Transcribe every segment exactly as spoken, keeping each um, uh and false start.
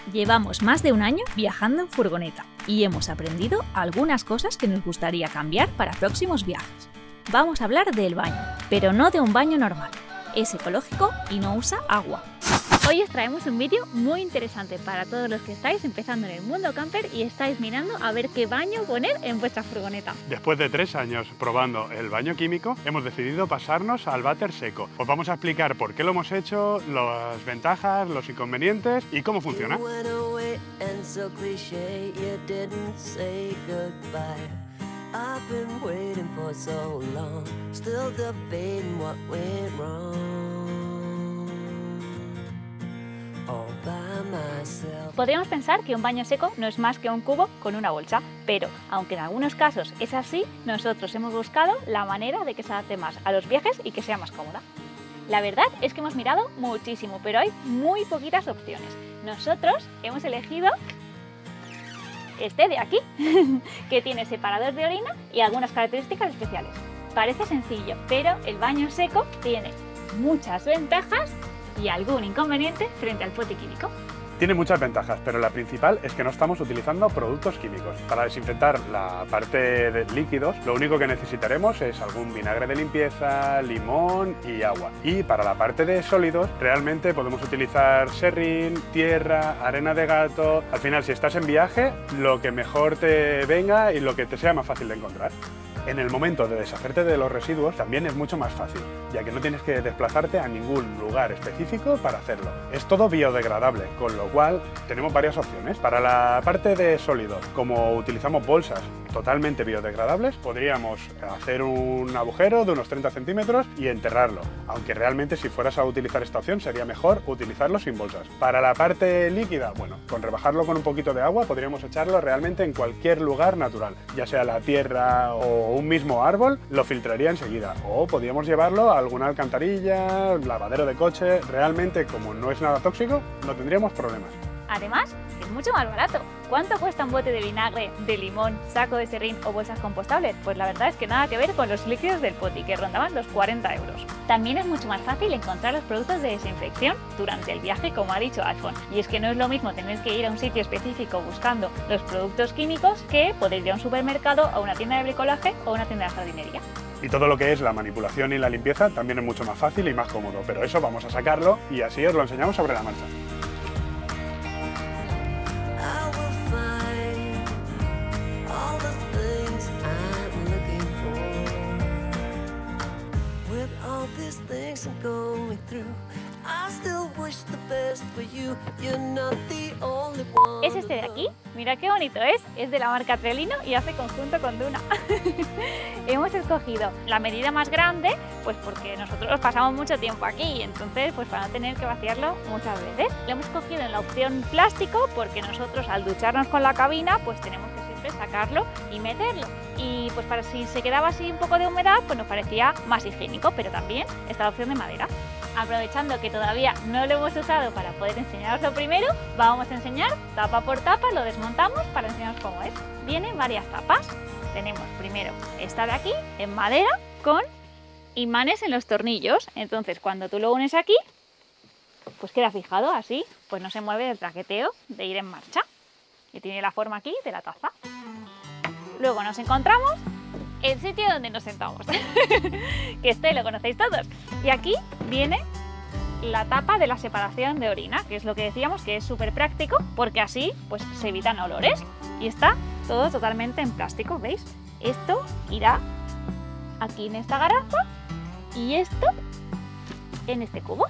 Llevamos más de un año viajando en furgoneta y hemos aprendido algunas cosas que nos gustaría cambiar para próximos viajes. Vamos a hablar del baño, pero no de un baño normal. Es ecológico y no usa agua. Hoy os traemos un vídeo muy interesante para todos los que estáis empezando en el mundo camper y estáis mirando a ver qué baño poner en vuestra furgoneta. Después de tres años probando el baño químico, hemos decidido pasarnos al váter seco. Os vamos a explicar por qué lo hemos hecho, las ventajas, los inconvenientes y cómo funciona. Podríamos pensar que un baño seco no es más que un cubo con una bolsa, pero aunque en algunos casos es así, nosotros hemos buscado la manera de que se adapte más a los viajes y que sea más cómoda. La verdad es que hemos mirado muchísimo, pero hay muy poquitas opciones. Nosotros hemos elegido este de aquí, que tiene separador de orina y algunas características especiales. Parece sencillo, pero el baño seco tiene muchas ventajas y algún inconveniente frente al pote químico. Tiene muchas ventajas, pero la principal es que no estamos utilizando productos químicos. Para desinfectar la parte de líquidos, lo único que necesitaremos es algún vinagre de limpieza, limón y agua. Y para la parte de sólidos, realmente podemos utilizar serrín, tierra, arena de gato. Al final, si estás en viaje, lo que mejor te venga y lo que te sea más fácil de encontrar. En el momento de deshacerte de los residuos también es mucho más fácil, ya que no tienes que desplazarte a ningún lugar específico para hacerlo. Es todo biodegradable, con lo cual tenemos varias opciones. Para la parte de sólidos, como utilizamos bolsas totalmente biodegradables, podríamos hacer un agujero de unos treinta centímetros y enterrarlo, aunque realmente si fueras a utilizar esta opción sería mejor utilizarlo sin bolsas. Para la parte líquida, bueno, con rebajarlo con un poquito de agua podríamos echarlo realmente en cualquier lugar natural, ya sea la tierra o un mismo árbol, lo filtraría enseguida, o podríamos llevarlo a alguna alcantarilla, lavadero de coche. Realmente, como no es nada tóxico, no tendríamos problemas. Además, es mucho más barato. ¿Cuánto cuesta un bote de vinagre, de limón, saco de serrín o bolsas compostables? Pues la verdad es que nada que ver con los líquidos del poti, que rondaban los cuarenta euros. También es mucho más fácil encontrar los productos de desinfección durante el viaje, como ha dicho Alfons. Y es que no es lo mismo tener que ir a un sitio específico buscando los productos químicos que poder ir a un supermercado, a una tienda de bricolaje o a una tienda de jardinería. Y todo lo que es la manipulación y la limpieza también es mucho más fácil y más cómodo, pero eso vamos a sacarlo y así os lo enseñamos sobre la marcha. Es este de aquí, mira qué bonito es, es de la marca Trelino y hace conjunto con Duna. Hemos escogido la medida más grande, pues porque nosotros pasamos mucho tiempo aquí, entonces pues para no tener que vaciarlo muchas veces. Lo hemos cogido en la opción plástico porque nosotros al ducharnos con la cabina pues tenemos que siempre sacarlo y meterlo. Y pues para si se quedaba así un poco de humedad, pues nos parecía más higiénico, pero también está la opción de madera. Aprovechando que todavía no lo hemos usado para poder enseñaroslo primero, vamos a enseñar tapa por tapa, lo desmontamos para enseñaros cómo es. Vienen varias tapas. Tenemos primero esta de aquí, en madera, con imanes en los tornillos. Entonces cuando tú lo unes aquí, pues queda fijado así, pues no se mueve el traqueteo de ir en marcha. Y tiene la forma aquí de la taza. Luego nos encontramos el sitio donde nos sentamos, que este lo conocéis todos. Y aquí viene la tapa de la separación de orina, que es lo que decíamos que es súper práctico, porque así pues se evitan olores. Y está todo totalmente en plástico, ¿veis? Esto irá aquí en esta garrafa y esto en este cubo.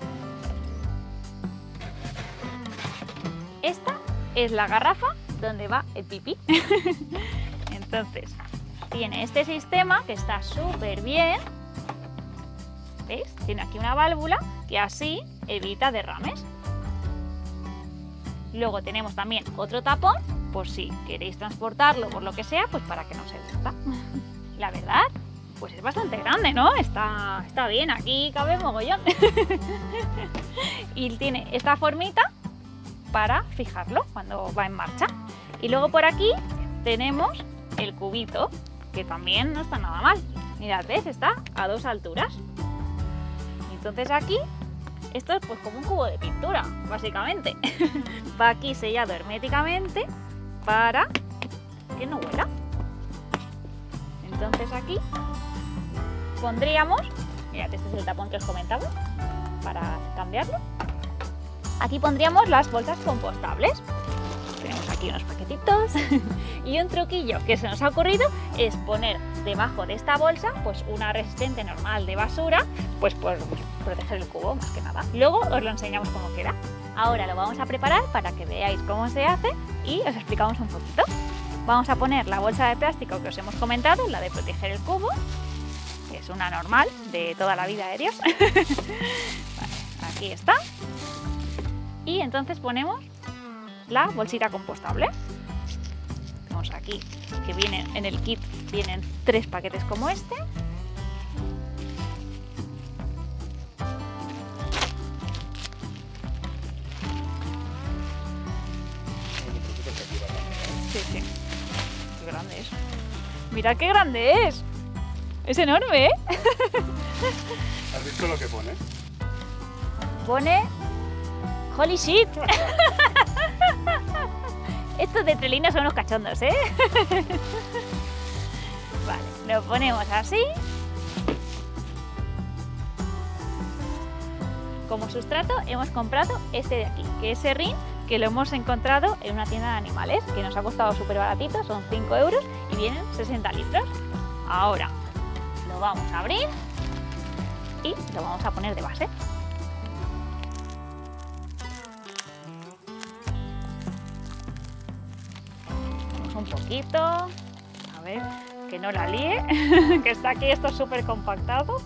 Esta es la garrafa donde va el pipí. Entonces, tiene este sistema que está súper bien. ¿Veis? Tiene aquí una válvula que así evita derrames. Luego tenemos también otro tapón, por si queréis transportarlo por lo que sea, pues para que no se vierta. La verdad, pues es bastante grande, ¿no? Está, está bien, aquí cabe mogollón. Y tiene esta formita para fijarlo cuando va en marcha. Y luego por aquí tenemos el cubito, que también no está nada mal. Mirad, ¿ves? Está a dos alturas. Entonces aquí Esto es pues como un cubo de pintura, básicamente. Va aquí sellado herméticamente para que no huela. Entonces aquí pondríamos, mirad, este es el tapón que os comentaba, para cambiarlo. Aquí pondríamos las bolsas compostables. Tenemos aquí unos paquetitos y un truquillo que se nos ha ocurrido es poner debajo de esta bolsa pues una resistente normal de basura, pues por proteger el cubo más que nada. Luego os lo enseñamos cómo queda. Ahora lo vamos a preparar para que veáis cómo se hace y os explicamos un poquito. Vamos a poner la bolsa de plástico que os hemos comentado, la de proteger el cubo, que es una normal de toda la vida de Dios. Vale, aquí está. Y entonces ponemos la bolsita compostable. Tenemos aquí que viene en el kit, vienen tres paquetes como este. Sí, sí. Qué grande es. Mirad qué grande es. Es enorme, ¿eh? ¿Has visto lo que pone? Pone holy shit. Estos de Trelino son unos cachondos, ¿eh? Vale, lo ponemos así. Como sustrato hemos comprado este de aquí, que es serrín, que lo hemos encontrado en una tienda de animales, que nos ha costado súper baratito, son cinco euros y vienen sesenta litros. Ahora lo vamos a abrir y lo vamos a poner de base. Un poquito, a ver, que no la líe, que está aquí esto súper compactado,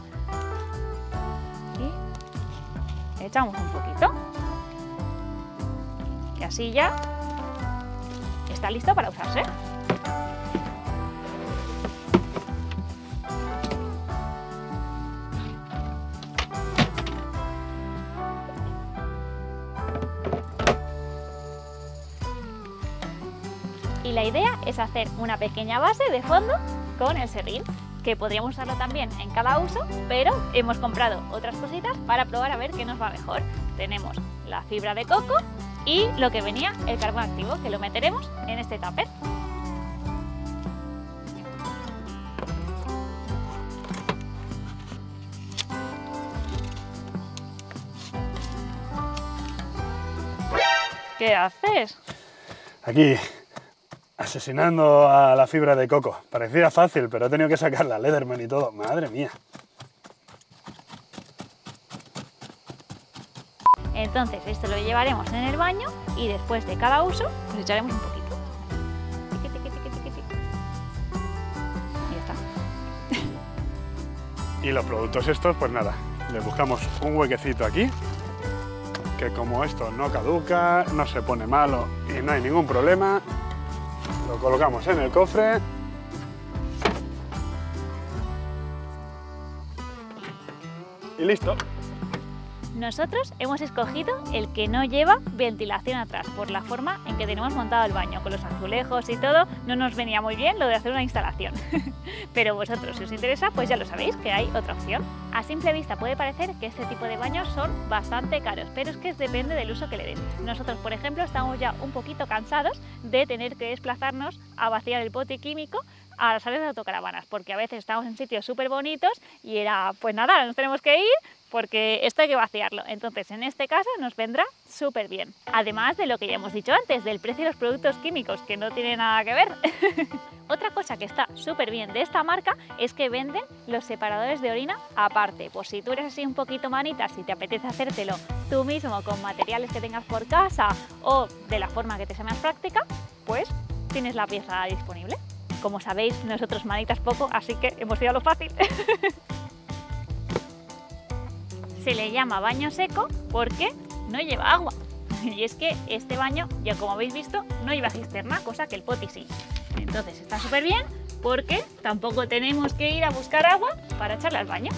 y echamos un poquito y así ya está listo para usarse. Y la idea es hacer una pequeña base de fondo con el serrín, que podríamos usarlo también en cada uso, pero hemos comprado otras cositas para probar a ver qué nos va mejor. Tenemos la fibra de coco y lo que venía, el carbón activo, que lo meteremos en este tupper. ¿Qué haces? Aquí, asesinando a la fibra de coco. Parecía fácil, pero he tenido que sacar la Leatherman y todo. Madre mía. Entonces esto lo llevaremos en el baño y después de cada uso le echaremos un poquito. Tiqui, tiqui, tiqui, tiqui, tiqui. Y ya está. Y los productos estos, pues nada, le buscamos un huequecito aquí, que como esto no caduca, no se pone malo y no hay ningún problema, lo colocamos en el cofre y listo. Nosotros hemos escogido el que no lleva ventilación atrás, por la forma en que tenemos montado el baño, con los azulejos y todo, no nos venía muy bien lo de hacer una instalación. Pero vosotros, si os interesa, pues ya lo sabéis, que hay otra opción. A simple vista puede parecer que este tipo de baños son bastante caros, pero es que depende del uso que le den. Nosotros, por ejemplo, estamos ya un poquito cansados de tener que desplazarnos a vaciar el bote químico a las áreas de autocaravanas, porque a veces estamos en sitios súper bonitos y era, pues nada, nos tenemos que ir porque esto hay que vaciarlo. Entonces, en este caso nos vendrá súper bien. Además de lo que ya hemos dicho antes, del precio de los productos químicos, que no tiene nada que ver. Otra cosa que está súper bien de esta marca es que venden los separadores de orina aparte. Pues si tú eres así un poquito manitas, si te apetece hacértelo tú mismo con materiales que tengas por casa o de la forma que te sea más práctica, pues tienes la pieza disponible. Como sabéis, nosotros manitas poco, así que hemos ido a lo fácil. Se le llama baño seco porque no lleva agua. Y es que este baño, ya como habéis visto, no lleva cisterna, cosa que el poti sí. Entonces está súper bien porque tampoco tenemos que ir a buscar agua para echarle al baño.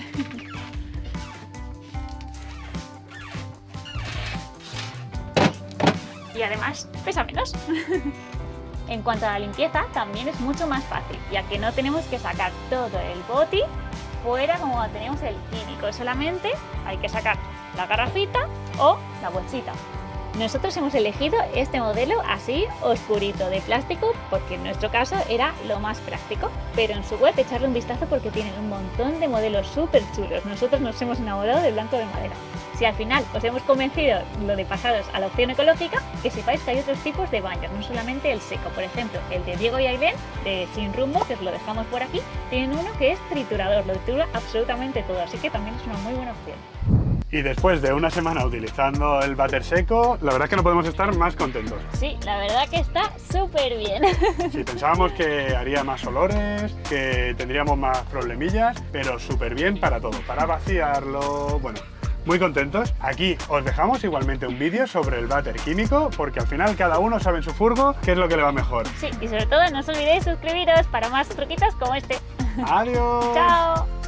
Y además pesa menos. En cuanto a la limpieza, también es mucho más fácil, ya que no tenemos que sacar todo el boti fuera como tenemos el químico, solamente hay que sacar la garrafita o la bolsita. Nosotros hemos elegido este modelo así oscurito de plástico porque en nuestro caso era lo más práctico, pero en su web echarle un vistazo porque tienen un montón de modelos súper chulos. Nosotros nos hemos enamorado del blanco de madera. Si al final os hemos convencido lo de pasaros a la opción ecológica, que sepáis que hay otros tipos de baños, no solamente el seco. Por ejemplo, el de Diego y Ailén, de Sin Rumbo, que os lo dejamos por aquí, tienen uno que es triturador, lo tritura absolutamente todo, así que también es una muy buena opción. Y después de una semana utilizando el váter seco, la verdad es que no podemos estar más contentos. Sí, la verdad que está súper bien. Sí, pensábamos que haría más olores, que tendríamos más problemillas, pero súper bien para todo, para vaciarlo, bueno, muy contentos. Aquí os dejamos igualmente un vídeo sobre el váter químico, porque al final cada uno sabe en su furgo qué es lo que le va mejor. Sí, y sobre todo no os olvidéis suscribiros para más truquitos como este. ¡Adiós! ¡Chao!